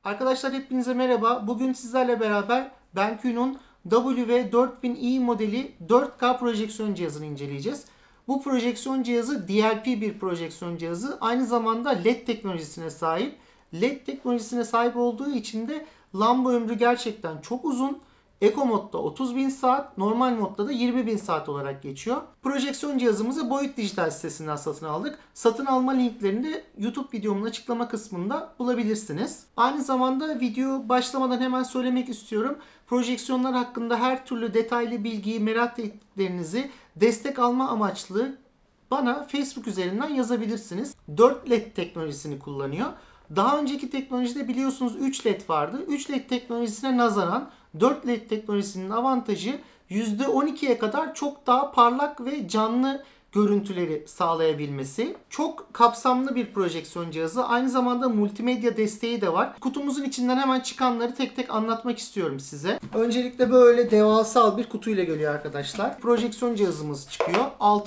Arkadaşlar hepinize merhaba. Bugün sizlerle beraber BenQ'nun WV4000i modeli 4K projeksiyon cihazını inceleyeceğiz. Bu projeksiyon cihazı DLP bir projeksiyon cihazı. Aynı zamanda LED teknolojisine sahip. LED teknolojisine sahip olduğu için de lamba ömrü gerçekten çok uzun. Eco modda 30.000 saat, normal modda da 20.000 saat olarak geçiyor. Projeksiyon cihazımızı Boyut Dijital sitesinden satın aldık. Satın alma linklerini de YouTube videomun açıklama kısmında bulabilirsiniz. Aynı zamanda video başlamadan hemen söylemek istiyorum. Projeksiyonlar hakkında her türlü detaylı bilgiyi, merak ettiklerinizi destek alma amaçlı bana Facebook üzerinden yazabilirsiniz. 4 LED teknolojisini kullanıyor. Daha önceki teknolojide biliyorsunuz 3 LED vardı. 3 LED teknolojisine nazaran 4 LED teknolojisinin avantajı %12'ye kadar çok daha parlak ve canlı görüntüleri sağlayabilmesi. Çok kapsamlı bir projeksiyon cihazı. Aynı zamanda multimedya desteği de var. Kutumuzun içinden hemen çıkanları tek tek anlatmak istiyorum size. Öncelikle böyle devasal bir kutuyla geliyor arkadaşlar. Projeksiyon cihazımız çıkıyor.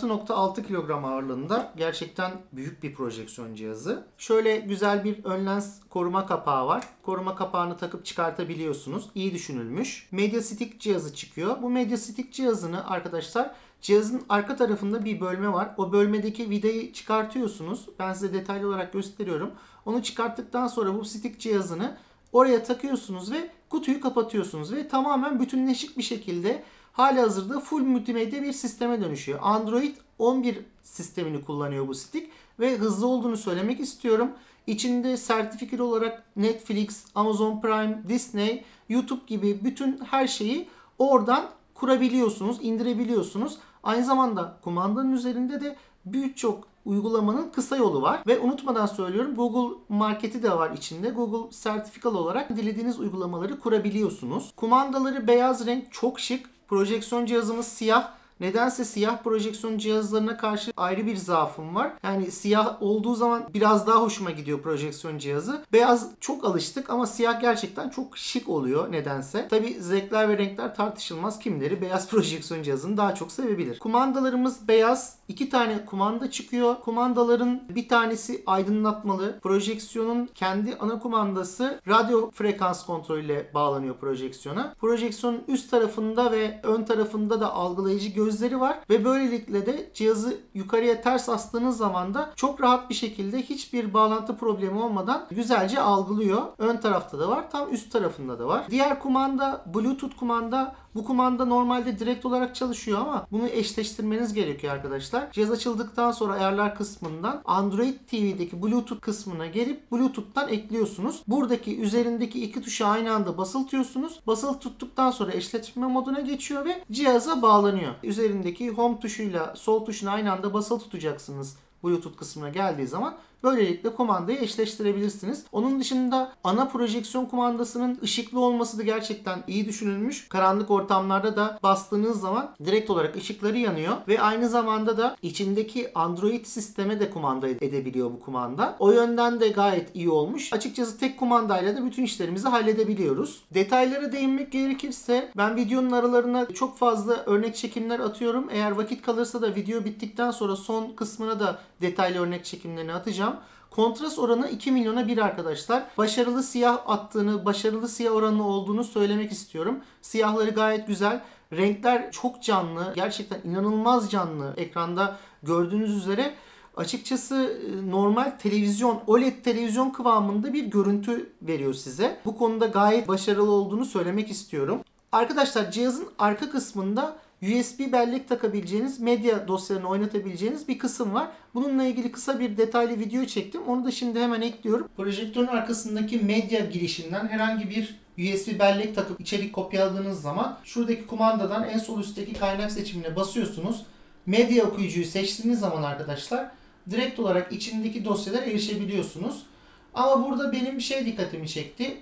6.6 kilogram ağırlığında. Gerçekten büyük bir projeksiyon cihazı. Şöyle güzel bir ön lens koruma kapağı var. Koruma kapağını takıp çıkartabiliyorsunuz. İyi düşünülmüş. MediaStick cihazı çıkıyor. Bu MediaStick cihazını arkadaşlar, cihazın arka tarafında bir bölme var. O bölmedeki vidayı çıkartıyorsunuz. Ben size detaylı olarak gösteriyorum. Onu çıkarttıktan sonra bu stick cihazını oraya takıyorsunuz ve kutuyu kapatıyorsunuz. Ve tamamen bütünleşik bir şekilde halihazırda full multimedya bir sisteme dönüşüyor. Android 11 sistemini kullanıyor bu stick ve hızlı olduğunu söylemek istiyorum. İçinde sertifikeli olarak Netflix, Amazon Prime, Disney, YouTube gibi bütün her şeyi oradan kurabiliyorsunuz, indirebiliyorsunuz. Aynı zamanda kumandanın üzerinde de birçok uygulamanın kısa yolu var. Ve unutmadan söylüyorum, Google Market'i de var içinde. Google sertifikalı olarak dilediğiniz uygulamaları kurabiliyorsunuz. Kumandaları beyaz renk, çok şık. Projeksiyon cihazımız siyah. Nedense siyah projeksiyon cihazlarına karşı ayrı bir zaafım var. Yani siyah olduğu zaman biraz daha hoşuma gidiyor projeksiyon cihazı. Beyaz çok alıştık ama siyah gerçekten çok şık oluyor nedense. Tabi zevkler ve renkler tartışılmaz. Kimileri beyaz projeksiyon cihazını daha çok sevebilir. Kumandalarımız beyaz. 2 tane kumanda çıkıyor. Kumandaların bir tanesi aydınlatmalı. Projeksiyonun kendi ana kumandası radyo frekans kontrolüyle bağlanıyor projeksiyona. Projeksiyonun üst tarafında ve ön tarafında da algılayıcı gözleri var ve böylelikle de cihazı yukarıya ters astığınız zaman da çok rahat bir şekilde hiçbir bağlantı problemi olmadan güzelce algılıyor. Ön tarafta da var, tam üst tarafında da var. Diğer kumanda Bluetooth kumanda. Bu kumanda normalde direkt olarak çalışıyor ama bunu eşleştirmeniz gerekiyor arkadaşlar. Cihaz açıldıktan sonra ayarlar kısmından Android TV'deki Bluetooth kısmına gelip Bluetooth'tan ekliyorsunuz. Buradaki üzerindeki iki tuşa aynı anda basılı tutuyorsunuz. Basılı tuttuktan sonra eşleştirme moduna geçiyor ve cihaza bağlanıyor. Üzerindeki home tuşuyla sol tuşunu aynı anda basılı tutacaksınız. Bluetooth kısmına geldiği zaman böylelikle kumandayı eşleştirebilirsiniz. Onun dışında ana projeksiyon kumandasının ışıklı olması da gerçekten iyi düşünülmüş. Karanlık ortamlarda da bastığınız zaman direkt olarak ışıkları yanıyor ve aynı zamanda da içindeki Android sisteme de kumanda edebiliyor bu kumanda. O yönden de gayet iyi olmuş. Açıkçası tek kumandayla da bütün işlerimizi halledebiliyoruz. Detaylara değinmek gerekirse ben videonun aralarına çok fazla örnek çekimler atıyorum. Eğer vakit kalırsa da video bittikten sonra son kısmına da detaylı örnek çekimlerini atacağım. Kontrast oranı 2 milyona 1 arkadaşlar. Başarılı siyah attığını, başarılı siyah oranı olduğunu söylemek istiyorum. Siyahları gayet güzel. Renkler çok canlı. Gerçekten inanılmaz canlı. Ekranda gördüğünüz üzere açıkçası normal televizyon, OLED televizyon kıvamında bir görüntü veriyor size. Bu konuda gayet başarılı olduğunu söylemek istiyorum. Arkadaşlar cihazın arka kısmında USB bellek takabileceğiniz, medya dosyalarını oynatabileceğiniz bir kısım var. Bununla ilgili kısa bir detaylı video çektim. Onu da şimdi hemen ekliyorum. Projektörün arkasındaki medya girişinden herhangi bir USB bellek takıp içerik kopyaladığınız zaman şuradaki kumandadan en sol üstteki kaynak seçimine basıyorsunuz. Medya okuyucuyu seçtiğiniz zaman arkadaşlar direkt olarak içindeki dosyalara erişebiliyorsunuz. Ama burada benim bir şey dikkatimi çekti.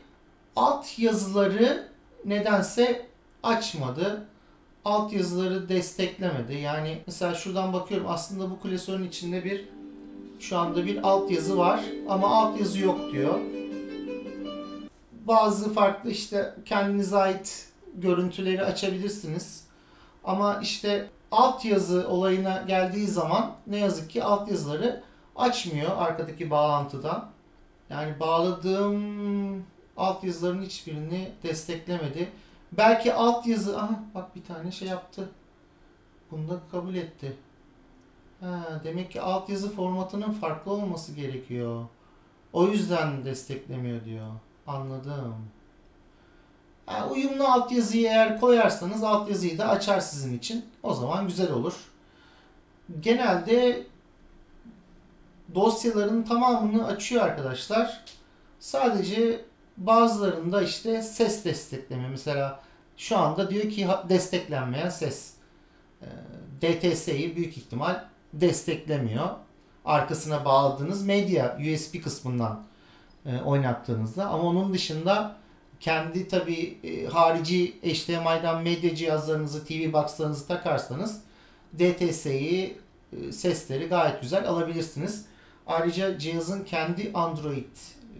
Alt yazıları nedense açmadı. Alt yazıları desteklemedi. Yani mesela şuradan bakıyorum, aslında bu klasörün içinde şu anda bir alt yazı var ama alt yazı yok diyor. Bazı farklı işte kendinize ait görüntüleri açabilirsiniz. Ama işte alt yazı olayına geldiği zaman ne yazık ki alt yazıları açmıyor arkadaki bağlantıdan. Yani bağladığım altyazıların hiçbirini desteklemedi. Belki altyazı, aha bak bir tane şey yaptı. Bunu da kabul etti. Demek ki altyazı formatının farklı olması gerekiyor. O yüzden desteklemiyor diyor. Anladım. Uyumlu altyazıyı eğer koyarsanız altyazıyı da açar sizin için. O zaman güzel olur. Genelde dosyaların tamamını açıyor arkadaşlar. Sadece bazılarında işte ses destekleme. Mesela şu anda diyor ki desteklenmeyen ses. DTS'yi büyük ihtimal desteklemiyor. Arkasına bağladığınız medya USB kısmından oynattığınızda. Ama onun dışında kendi tabi harici HDMI'den medya cihazlarınızı, TV box'larınızı takarsanız DTS'yi, sesleri gayet güzel alabilirsiniz. Ayrıca cihazın kendi Android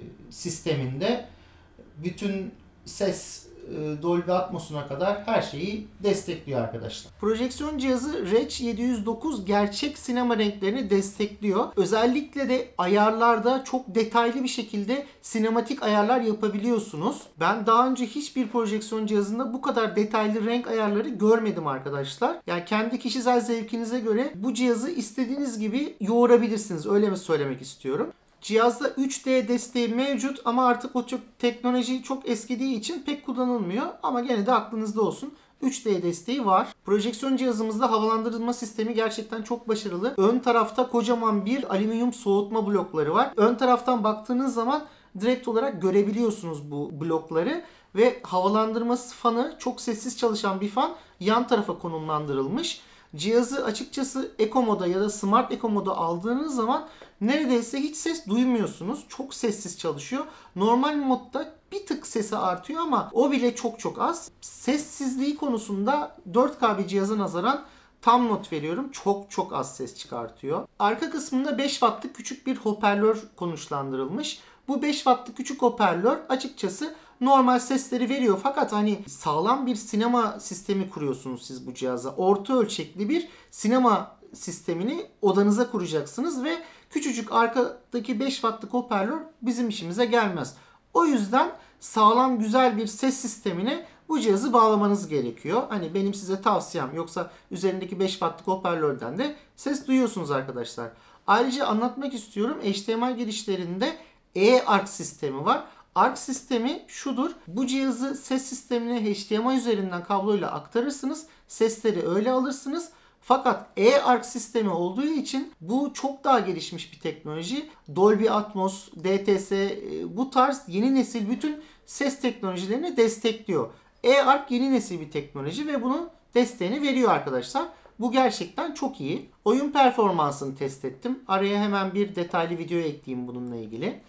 sisteminde bütün ses Dolby Atmos'una kadar her şeyi destekliyor arkadaşlar. Projeksiyon cihazı Rec 709 gerçek sinema renklerini destekliyor. Özellikle de ayarlarda çok detaylı bir şekilde sinematik ayarlar yapabiliyorsunuz. Ben daha önce hiçbir projeksiyon cihazında bu kadar detaylı renk ayarları görmedim arkadaşlar. Yani kendi kişisel zevkinize göre bu cihazı istediğiniz gibi yoğurabilirsiniz. Öyle mi söylemek istiyorum. Cihazda 3D desteği mevcut ama artık o teknoloji çok eskidiği için pek kullanılmıyor. Ama gene de aklınızda olsun. 3D desteği var. Projeksiyon cihazımızda havalandırma sistemi gerçekten çok başarılı. Ön tarafta kocaman bir alüminyum soğutma blokları var. Ön taraftan baktığınız zaman direkt olarak görebiliyorsunuz bu blokları. Ve havalandırma fanı çok sessiz çalışan bir fan yan tarafa konumlandırılmış. Cihazı açıkçası Eco moda ya da Smart Eco moda aldığınız zaman neredeyse hiç ses duymuyorsunuz. Çok sessiz çalışıyor. Normal modda bir tık sesi artıyor ama o bile çok çok az. Sessizliği konusunda 4K bir cihaza nazaran tam not veriyorum. Çok çok az ses çıkartıyor. Arka kısmında 5 wattlık küçük bir hoparlör konuşlandırılmış. Bu 5 wattlık küçük hoparlör açıkçası normal sesleri veriyor. Fakat hani sağlam bir sinema sistemi kuruyorsunuz siz bu cihaza. Orta ölçekli bir sinema sistemini odanıza kuracaksınız ve küçücük arkadaki 5 wattlık hoparlör bizim işimize gelmez. O yüzden sağlam güzel bir ses sistemine bu cihazı bağlamanız gerekiyor. Hani benim size tavsiyem, yoksa üzerindeki 5 wattlık hoparlörden de ses duyuyorsunuz arkadaşlar. Ayrıca anlatmak istiyorum, HDMI girişlerinde e-ARC sistemi var. ARC sistemi şudur. Bu cihazı ses sistemine HDMI üzerinden kabloyla aktarırsınız. Sesleri öyle alırsınız. Fakat e-ARC sistemi olduğu için bu çok daha gelişmiş bir teknoloji. Dolby Atmos, DTS bu tarz yeni nesil bütün ses teknolojilerini destekliyor. e-ARC yeni nesil bir teknoloji ve bunun desteğini veriyor arkadaşlar. Bu gerçekten çok iyi. Oyun performansını test ettim. Araya hemen bir detaylı video ekleyeyim bununla ilgili.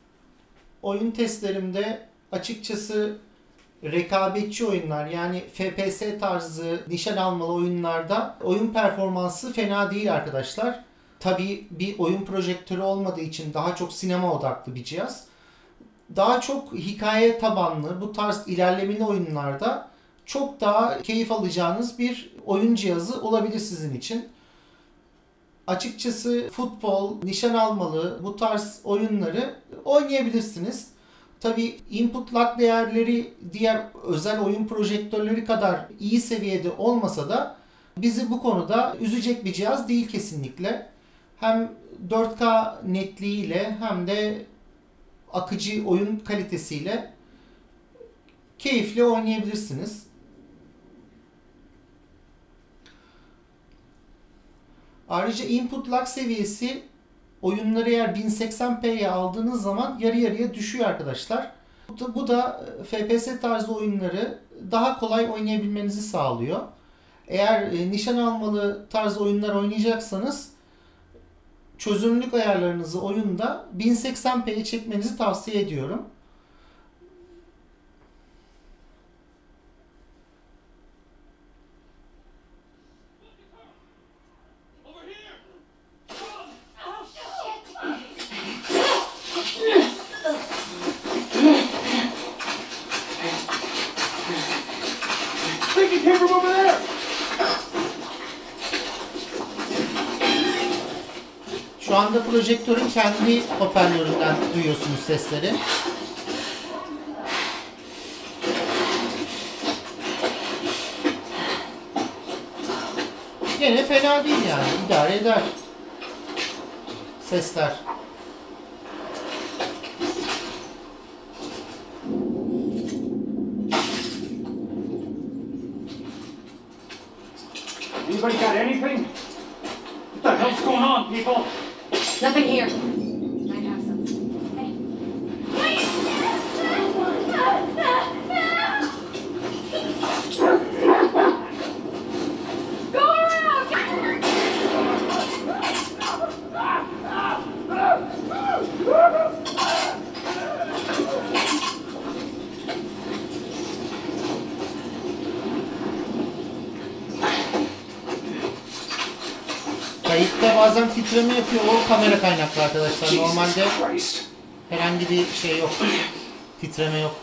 Oyun testlerimde açıkçası rekabetçi oyunlar, yani FPS tarzı nişan almalı oyunlarda oyun performansı fena değil arkadaşlar. Tabii bir oyun projektörü olmadığı için daha çok sinema odaklı bir cihaz. Daha çok hikaye tabanlı bu tarz ilerlemeli oyunlarda çok daha keyif alacağınız bir oyun cihazı olabilir sizin için. Açıkçası futbol, nişan almalı bu tarz oyunları oynayabilirsiniz. Tabi input lag değerleri diğer özel oyun projektörleri kadar iyi seviyede olmasa da bizi bu konuda üzecek bir cihaz değil kesinlikle. Hem 4K netliğiyle hem de akıcı oyun kalitesiyle keyifli oynayabilirsiniz. Ayrıca input lag seviyesi oyunları eğer 1080p'ye aldığınız zaman yarı yarıya düşüyor arkadaşlar. Bu da FPS tarzı oyunları daha kolay oynayabilmenizi sağlıyor. Eğer nişan almalı tarzı oyunlar oynayacaksanız çözünürlük ayarlarınızı oyunda 1080p'ye çekmenizi tavsiye ediyorum. Şu anda projektörün kendi hoparlöründen duyuyorsunuz sesleri. gene fena değil yani. İdare eder. Sesler. Anybody got anything? What the hell's going on, people? Nothing here. Might have something. Hey. Go around! Kayıtta bazen titreme yapıyor. O kamera kaynaklı arkadaşlar. Normalde herhangi bir şey yok. Titreme yok.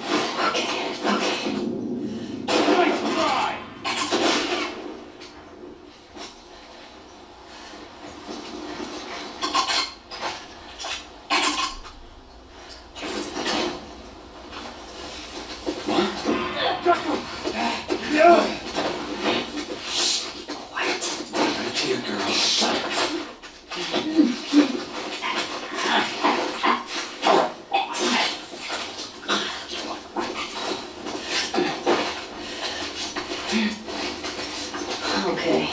Okay.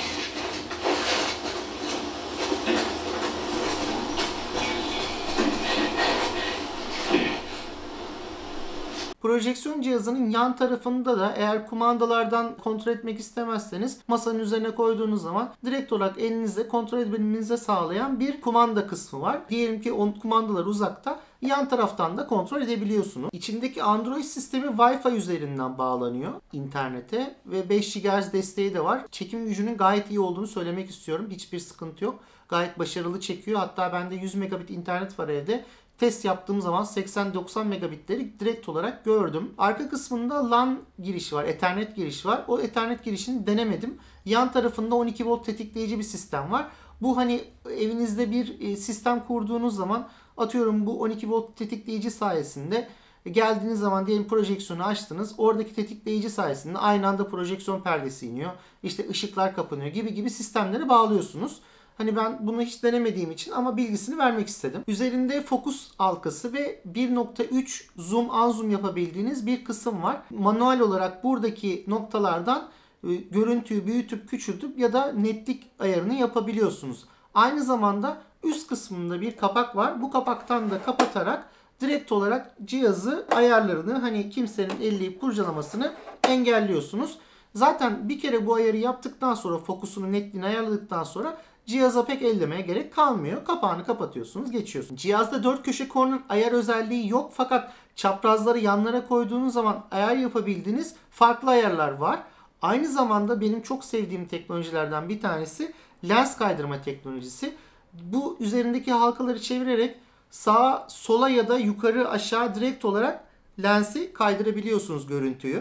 Projeksiyon cihazının yan tarafında da eğer kumandalardan kontrol etmek istemezseniz masanın üzerine koyduğunuz zaman direkt olarak elinizle kontrol edebilmenizi sağlayan bir kumanda kısmı var. Diyelim ki o kumandalar uzakta, yan taraftan da kontrol edebiliyorsunuz. İçindeki Android sistemi Wi-Fi üzerinden bağlanıyor internete ve 5 GHz desteği de var. Çekim gücünün gayet iyi olduğunu söylemek istiyorum. Hiçbir sıkıntı yok. Gayet başarılı çekiyor. Hatta bende 100 megabit internet var evde. Test yaptığım zaman 80-90 megabitleri direkt olarak gördüm. Arka kısmında LAN girişi var, Ethernet girişi var. O Ethernet girişini denemedim. Yan tarafında 12 volt tetikleyici bir sistem var. Bu hani evinizde bir sistem kurduğunuz zaman atıyorum bu 12 volt tetikleyici sayesinde geldiğiniz zaman diyelim projeksiyonu açtınız. Oradaki tetikleyici sayesinde aynı anda projeksiyon perdesi iniyor. İşte ışıklar kapanıyor gibi sistemleri bağlıyorsunuz. Hani ben bunu hiç denemediğim için ama bilgisini vermek istedim. Üzerinde fokus halkası ve 1.3 zoom unzoom yapabildiğiniz bir kısım var. Manuel olarak buradaki noktalardan görüntüyü büyütüp küçültüp ya da netlik ayarını yapabiliyorsunuz. Aynı zamanda üst kısmında bir kapak var. Bu kapaktan da kapatarak direkt olarak cihazı ayarlarını hani kimsenin elleyip kurcalamasını engelliyorsunuz. Zaten bir kere bu ayarı yaptıktan sonra fokusunu netliğini ayarladıktan sonra cihaza pek ellemeye gerek kalmıyor. Kapağını kapatıyorsunuz, geçiyorsunuz. Cihazda 4 köşe corner ayar özelliği yok fakat çaprazları yanlara koyduğunuz zaman ayar yapabildiğiniz farklı ayarlar var. Aynı zamanda benim çok sevdiğim teknolojilerden bir tanesi lens kaydırma teknolojisi. Bu üzerindeki halkaları çevirerek sağa, sola ya da yukarı, aşağı direkt olarak lensi kaydırabiliyorsunuz görüntüyü.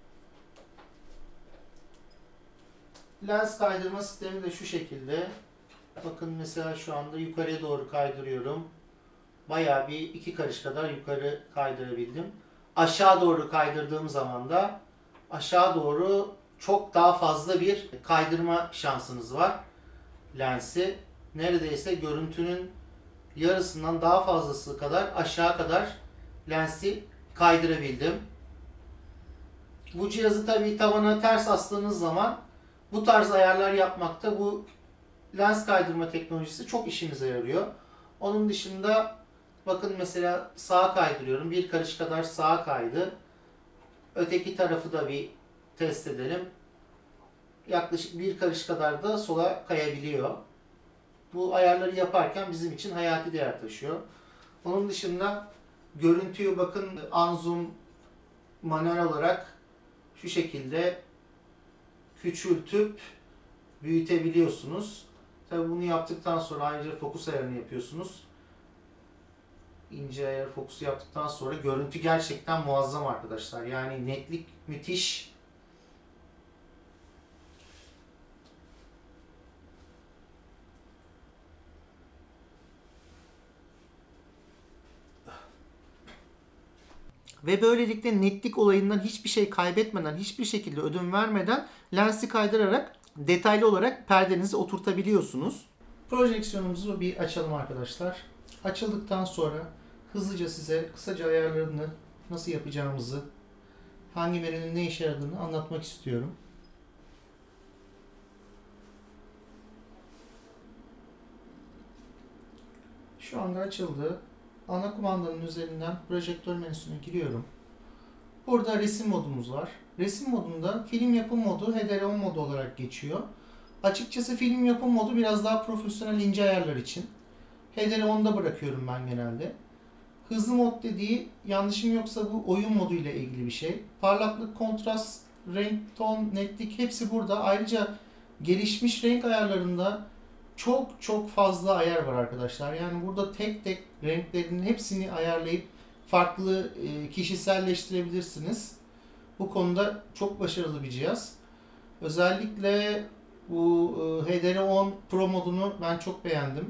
Lens kaydırma sistemi de şu şekilde. Bakın mesela şu anda yukarıya doğru kaydırıyorum. Bayağı bir 2 karış kadar yukarı kaydırabildim. Aşağı doğru kaydırdığım zaman da aşağı doğru çok daha fazla bir kaydırma şansınız var. Lensi neredeyse görüntünün yarısından daha fazlası kadar aşağı kadar lensi kaydırabildim. Bu cihazı tabii tavana ters astığınız zaman bu tarz ayarlar yapmakta bu lens kaydırma teknolojisi çok işimize yarıyor. Onun dışında bakın mesela sağa kaydırıyorum. Bir karış kadar sağa kaydı. Öteki tarafı da bir test edelim. Yaklaşık bir karış kadar da sola kayabiliyor. Bu ayarları yaparken bizim için hayati değer taşıyor. Onun dışında görüntüyü bakın unzoom manuel olarak şu şekilde küçültüp büyütebiliyorsunuz. Tabii bunu yaptıktan sonra ayrıca fokus ayarını yapıyorsunuz. İnce ayar fokusu yaptıktan sonra görüntü gerçekten muazzam arkadaşlar. Yani netlik müthiş. Ve böylelikle netlik olayından hiçbir şey kaybetmeden, hiçbir şekilde ödün vermeden lensi kaydırarak detaylı olarak perdenizi oturtabiliyorsunuz. Projeksiyonumuzu bir açalım arkadaşlar. Açıldıktan sonra hızlıca size kısaca ayarlarını nasıl yapacağımızı, hangi menünün ne işe yaradığını anlatmak istiyorum. Şu anda açıldı. Ana kumandanın üzerinden projektör menüsüne giriyorum. Burada resim modumuz var. Resim modunda film yapım modu HDR10 modu olarak geçiyor. Açıkçası film yapım modu biraz daha profesyonel ince ayarlar için. HDR10'da bırakıyorum ben genelde. Hızlı mod dediği, yanlışım yoksa bu oyun modu ile ilgili bir şey. Parlaklık, kontrast, renk, ton, netlik hepsi burada. Ayrıca gelişmiş renk ayarlarında çok fazla ayar var arkadaşlar. Yani burada tek tek renklerin hepsini ayarlayıp farklı kişiselleştirebilirsiniz. Bu konuda çok başarılı bir cihaz. Özellikle bu HDR10 Pro modunu ben çok beğendim.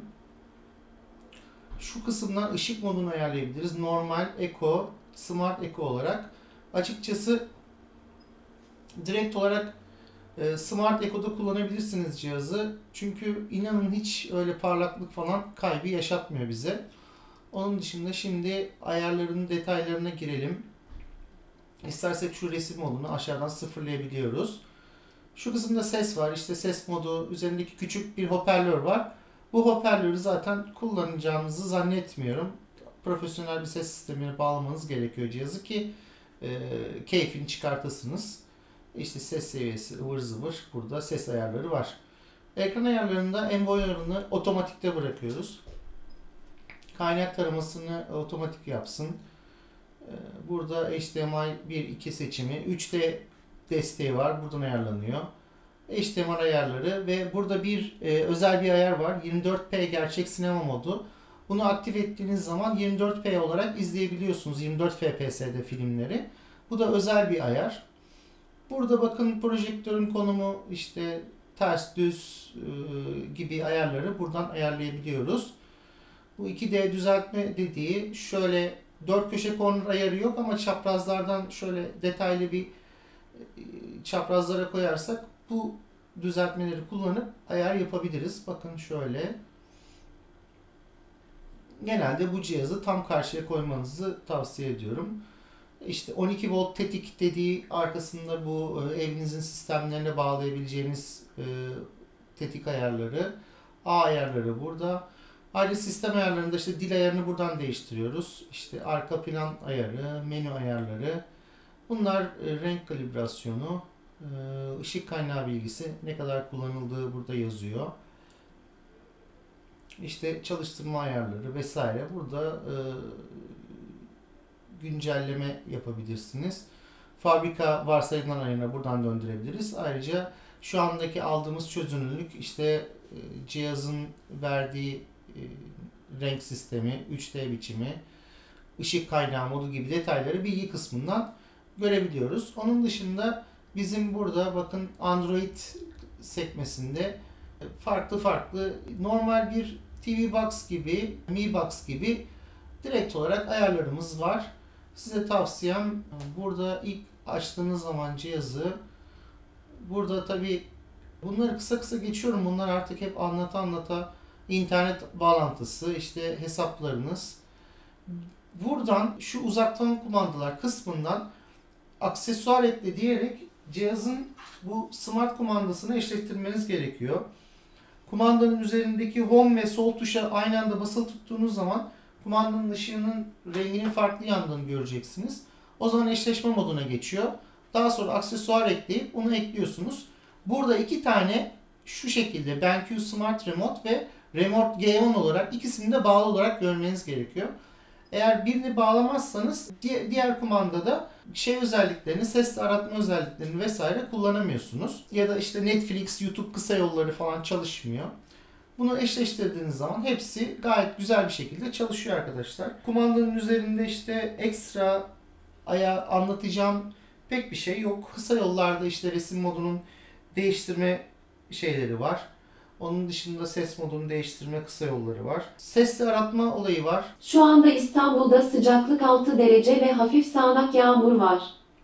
Şu kısımdan ışık modunu ayarlayabiliriz. Normal, Eco, Smart Eco olarak. Açıkçası direkt olarak Smart Eco'da kullanabilirsiniz cihazı. Çünkü inanın hiç öyle parlaklık falan kaybı yaşatmıyor bize. Onun dışında şimdi ayarların detaylarına girelim. İstersek şu resim modunu aşağıdan sıfırlayabiliyoruz. Şu kısımda ses var. İşte ses modu, üzerindeki küçük bir hoparlör var. Bu hoparlörü zaten kullanacağınızı zannetmiyorum. Profesyonel bir ses sistemine bağlamanız gerekiyor cihazı ki keyfini çıkartasınız. İşte ses seviyesi ıvır zıvır, burada ses ayarları var. Ekran ayarlarında envoy ayarını otomatikte bırakıyoruz. Kaynak taramasını otomatik yapsın. Burada HDMI 1.2 seçimi, 3D desteği var. Buradan ayarlanıyor. HDMI ayarları ve burada bir özel bir ayar var. 24p gerçek sinema modu. Bunu aktif ettiğiniz zaman 24p olarak izleyebiliyorsunuz. 24 FPS'de filmleri. Bu da özel bir ayar. Burada bakın projektörün konumu, işte ters düz gibi ayarları buradan ayarlayabiliyoruz. Bu 2D düzeltme dediği, şöyle 4 köşe korner ayarı yok ama çaprazlardan şöyle detaylı bir çaprazlara koyarsak bu düzeltmeleri kullanıp ayar yapabiliriz. Bakın şöyle. Genelde bu cihazı tam karşıya koymanızı tavsiye ediyorum. İşte 12 volt tetik dediği, arkasında bu evinizin sistemlerine bağlayabileceğiniz tetik ayarları, A ayarları burada. Ayrıca sistem ayarlarında işte dil ayarını buradan değiştiriyoruz. İşte arka plan ayarı, menü ayarları. Bunlar renk kalibrasyonu, ışık kaynağı bilgisi, ne kadar kullanıldığı burada yazıyor. İşte çalıştırma ayarları vesaire. Burada güncelleme yapabilirsiniz. Fabrika varsayılan ayarına buradan döndürebiliriz. Ayrıca şu andaki aldığımız çözünürlük, işte cihazın verdiği renk sistemi, 3D biçimi, ışık kaynağı modu gibi detayları bilgi kısmından görebiliyoruz. Onun dışında bizim burada bakın Android sekmesinde farklı normal bir TV Box gibi, Mi Box gibi direkt olarak ayarlarımız var. Size tavsiyem, burada ilk açtığınız zaman cihazı, burada tabi bunları kısa geçiyorum. Bunlar artık hep anlata internet bağlantısı, işte hesaplarınız. Buradan şu uzaktan kumandalar kısmından aksesuar ekle diyerek cihazın bu smart kumandasını eşleştirmeniz gerekiyor. Kumandanın üzerindeki home ve sol tuşa aynı anda basılı tuttuğunuz zaman kumandanın ışığının renginin farklı yandığını göreceksiniz. O zaman eşleşme moduna geçiyor. Daha sonra aksesuar ekleyip onu ekliyorsunuz. Burada iki tane şu şekilde BenQ Smart Remote ve Remote G10 olarak ikisini de bağlı olarak görmeniz gerekiyor. Eğer birini bağlamazsanız diğer kumandada özelliklerini, ses aratma özelliklerini vesaire kullanamıyorsunuz. Ya da işte Netflix, YouTube kısa yolları falan çalışmıyor. Bunu eşleştirdiğiniz zaman hepsi gayet güzel bir şekilde çalışıyor arkadaşlar. Kumandanın üzerinde işte ekstra anlatacağım pek bir şey yok. Kısa yollarda işte resim modunun değiştirme şeyleri var. Onun dışında ses modunu değiştirme kısa yolları var. Sesli aratma olayı var. Şu anda İstanbul'da sıcaklık 6 derece ve hafif sağanak yağmur var.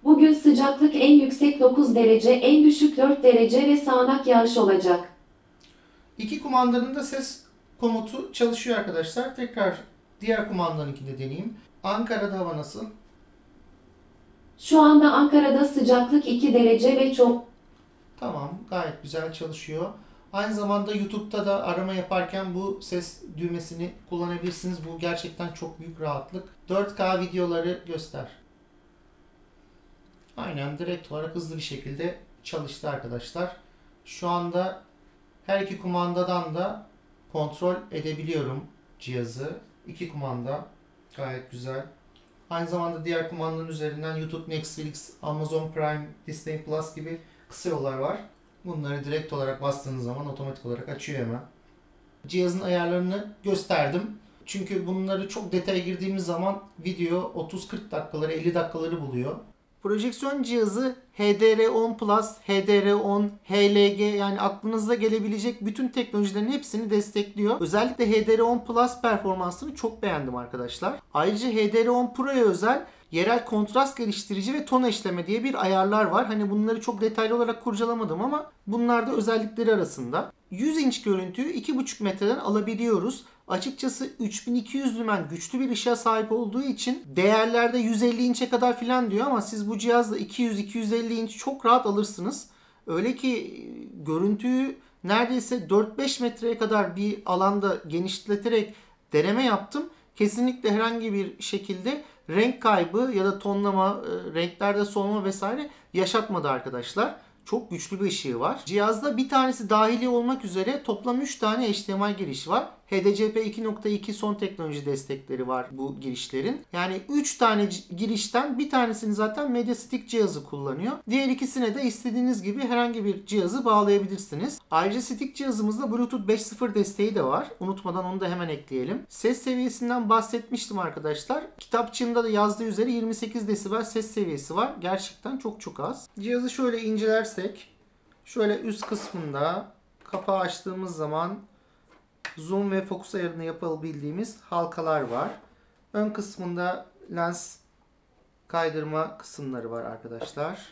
Bugün sıcaklık en yüksek 9 derece, en düşük 4 derece ve sağanak yağış olacak. İki kumandanın da ses komutu çalışıyor arkadaşlar. Tekrar diğer kumandanınkini de deneyeyim. Ankara'da hava nasıl? Şu anda Ankara'da sıcaklık 2 derece ve çok. Tamam, gayet güzel çalışıyor. Aynı zamanda YouTube'da da arama yaparken bu ses düğmesini kullanabilirsiniz. Bu gerçekten çok büyük rahatlık. 4K videoları göster. Aynen, direkt olarak hızlı bir şekilde çalıştı arkadaşlar. Şu anda her iki kumandadan da kontrol edebiliyorum cihazı. İki kumanda gayet güzel. Aynı zamanda diğer kumandanın üzerinden YouTube, Netflix, Amazon Prime, Disney Plus gibi kısa yollar var. Bunları direkt olarak bastığınız zaman otomatik olarak açıyor hemen. Cihazın ayarlarını gösterdim. Çünkü bunları çok detaya girdiğimiz zaman video 30-40 dakikaları, 50 dakikaları buluyor. Projeksiyon cihazı HDR10 Plus, HDR10, HLG yani aklınıza gelebilecek bütün teknolojilerin hepsini destekliyor. Özellikle HDR10 Plus performansını çok beğendim arkadaşlar. Ayrıca HDR10 Pro'ya özel yerel kontrast geliştirici ve ton eşleme diye bir ayarlar var. Hani bunları çok detaylı olarak kurcalamadım ama bunlar da özellikleri arasında. 100 inç görüntüyü 2,5 metreden alabiliyoruz. Açıkçası 3200 lümen güçlü bir ışığa sahip olduğu için değerlerde 150 inçe kadar filan diyor ama siz bu cihazla 200-250 inç çok rahat alırsınız. Öyle ki görüntüyü neredeyse 4-5 metreye kadar bir alanda genişleterek deneme yaptım. Kesinlikle herhangi bir şekilde renk kaybı ya da tonlama, renklerde solma vesaire yaşatmadı arkadaşlar. Çok güçlü bir ışığı var. Cihazda bir tanesi dahili olmak üzere toplam 3 tane HDMI girişi var. HDCP 2.2 son teknoloji destekleri var bu girişlerin. Yani 3 tane girişten bir tanesini zaten MediaStick cihazı kullanıyor. Diğer ikisine de istediğiniz gibi herhangi bir cihazı bağlayabilirsiniz. Ayrıca stick cihazımızda Bluetooth 5.0 desteği de var. Unutmadan onu da hemen ekleyelim. Ses seviyesinden bahsetmiştim arkadaşlar. Kitapçığımda da yazdığı üzere 28 desibel ses seviyesi var. Gerçekten çok az. Cihazı şöyle incelersek, şöyle üst kısmında kapağı açtığımız zaman zoom ve fokus ayarını yapabildiğimiz halkalar var. Ön kısmında lens kaydırma kısımları var arkadaşlar.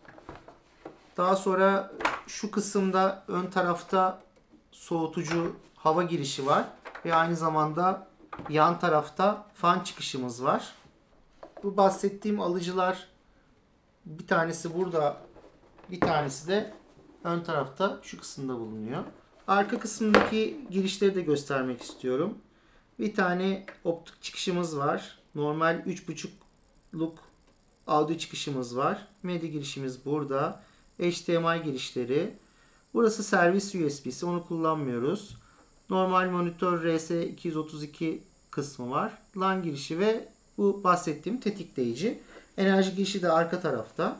Daha sonra şu kısımda ön tarafta soğutucu hava girişi var. Ve aynı zamanda yan tarafta fan çıkışımız var. Bu bahsettiğim alıcılar bir tanesi burada, bir tanesi de ön tarafta şu kısımda bulunuyor. Arka kısımdaki girişleri de göstermek istiyorum. Bir tane optik çıkışımız var. Normal 3.5'luk audio çıkışımız var. Medya girişimiz burada. HDMI girişleri. Burası servis USB'si. Onu kullanmıyoruz. Normal monitör RS232 kısmı var. LAN girişi ve bu bahsettiğim tetikleyici. Enerji girişi de arka tarafta.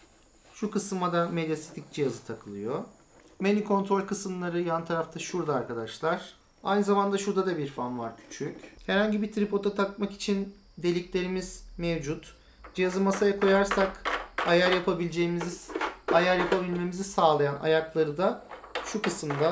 Şu kısma da MediaStick cihazı takılıyor. Menü kontrol kısımları yan tarafta şurada arkadaşlar. Aynı zamanda şurada da bir fan var küçük. Herhangi bir tripoda takmak için deliklerimiz mevcut. Cihazı masaya koyarsak ayar yapabilmemizi sağlayan ayakları da şu kısımda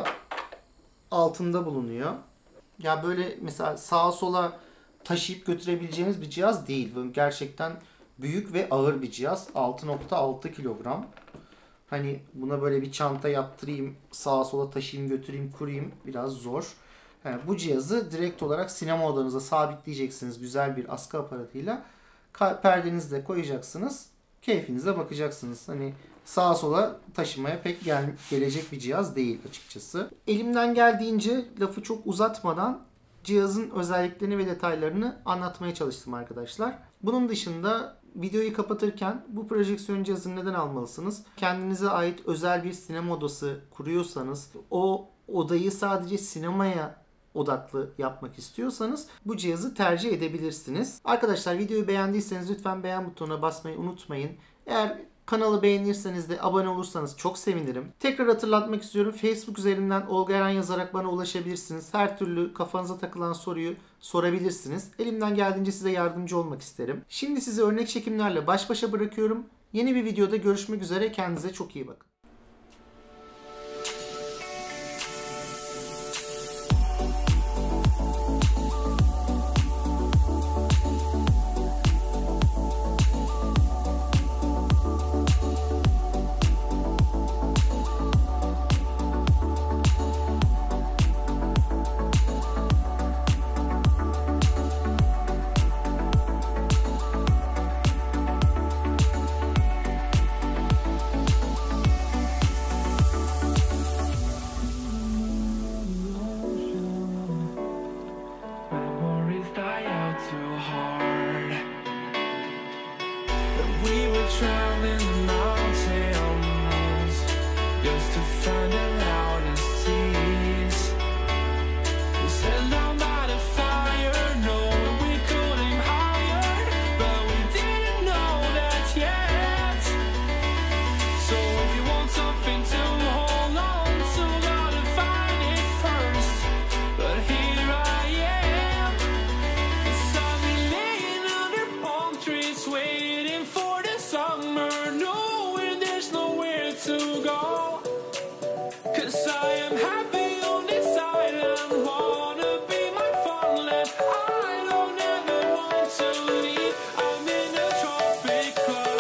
altında bulunuyor. Ya böyle mesela sağa sola taşıyıp götürebileceğimiz bir cihaz değil. Böyle gerçekten büyük ve ağır bir cihaz. 6.6 kilogram. Hani buna böyle bir çanta yaptırayım, sağa sola taşıyayım, götüreyim, kurayım biraz zor. Yani bu cihazı direkt olarak sinema odanıza sabitleyeceksiniz güzel bir askı aparatıyla. Perdenizi de koyacaksınız. Keyfinize bakacaksınız. Hani sağa sola taşımaya pek gelecek bir cihaz değil açıkçası. Elimden geldiğince lafı çok uzatmadan cihazın özelliklerini ve detaylarını anlatmaya çalıştım arkadaşlar. Bunun dışında videoyu kapatırken bu projeksiyon cihazını neden almalısınız? Kendinize ait özel bir sinema odası kuruyorsanız, o odayı sadece sinemaya odaklı yapmak istiyorsanız bu cihazı tercih edebilirsiniz. Arkadaşlar videoyu beğendiyseniz lütfen beğen butonuna basmayı unutmayın. Eğer kanalı beğenirseniz de abone olursanız çok sevinirim. Tekrar hatırlatmak istiyorum. Facebook üzerinden Olga Eren yazarak bana ulaşabilirsiniz. Her türlü kafanıza takılan soruyu sorabilirsiniz. Elimden geldiğince size yardımcı olmak isterim. Şimdi sizi örnek çekimlerle baş başa bırakıyorum. Yeni bir videoda görüşmek üzere. Kendinize çok iyi bakın. were traveling the mountains just to find the loudest tears. We sat down by the fire, knowing we could aim higher, but we didn't know that yet. So if you want something to hold on to, gotta find it first. But here I am, 'cause I've been laying under palm trees, waiting for the summer, knowing there's nowhere to go. 'Cause I am happy on this island, wanna be my farmland. I don't ever want to leave, I'm in a tropic club.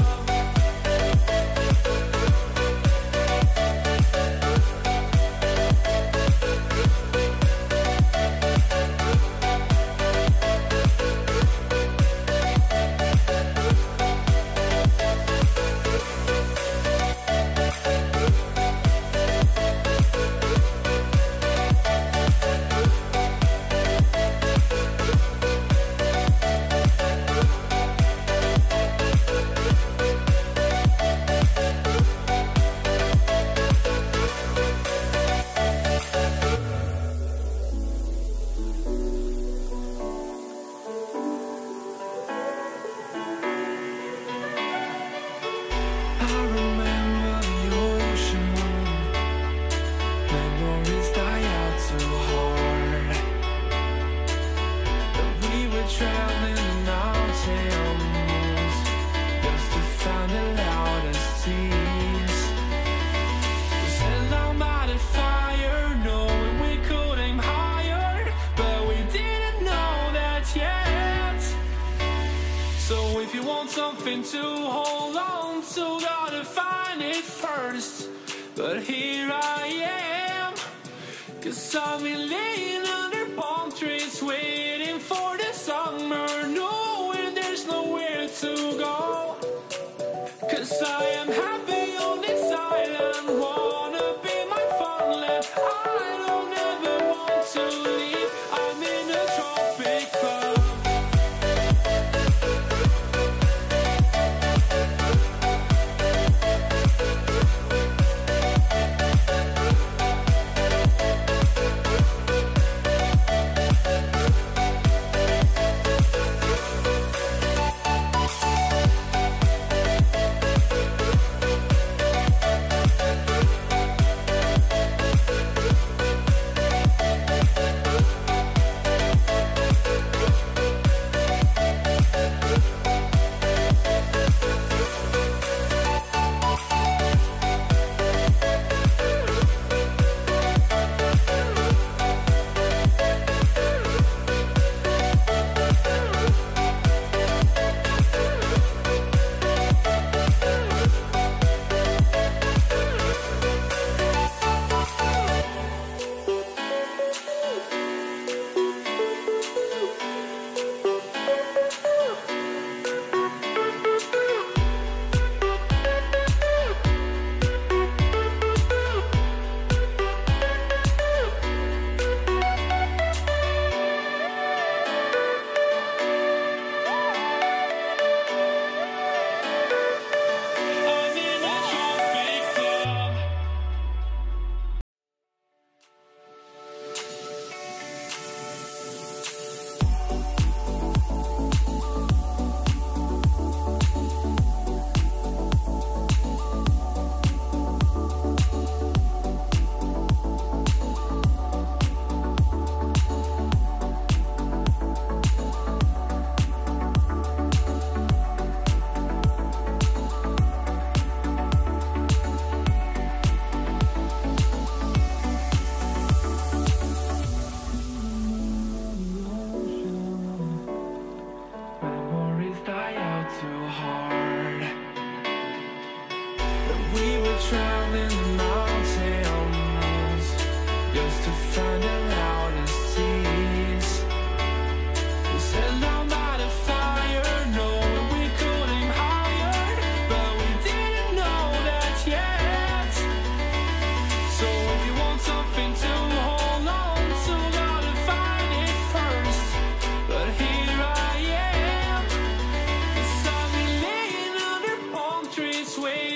I remember the ocean, memories die out too hard. But we were traveling the mountains just to find the loudest tears. We sat down by the fire, knowing we could aim higher, but we didn't know that yet. So if you want something to hold on to, gotta find it first. But here I am, 'cause I've been laying under palm trees, waiting for the summer, knowing there's nowhere to go. 'Cause I am happy on this island, wanna be my farmland. I don't ever want to leave, I'm in a tropic club. traveling the mountains just to find the loudest tears. We sat down by the fire, knowing we could aim higher, but we didn't know that yet. So if you want something to hold on to, gotta find it first. But here I am, 'cause I've been laying under palm sway